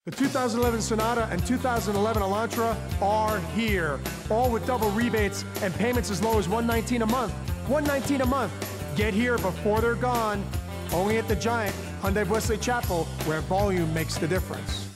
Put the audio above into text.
The 2011 Sonata and 2011 Elantra are here, all with double rebates and payments as low as $119 a month. $119 a month. Get here before they're gone. Only at the giant Hyundai of Wesley Chapel, where volume makes the difference.